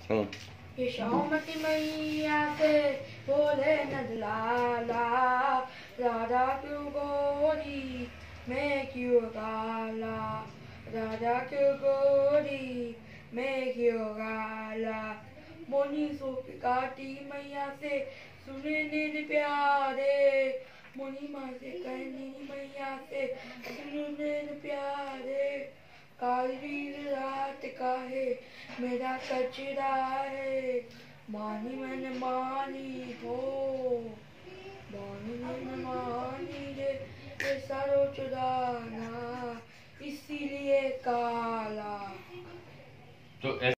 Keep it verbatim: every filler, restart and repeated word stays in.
हाँ। ये शामती मैया से बोले नजलाला, राधा क्यों गोरी मैं क्यों काला, राधा क्यों गोरी मैं क्यों काला। मोनी सो काटी मैया से सुने नील प्यारे, मोनी माँ से कहनी मैया से सुने नील प्यारे। काली रात का है मेरा कचरा है, मानी मन मानी हो, मानी मन मानी रे सारो चुराना इसीलिए काला। तो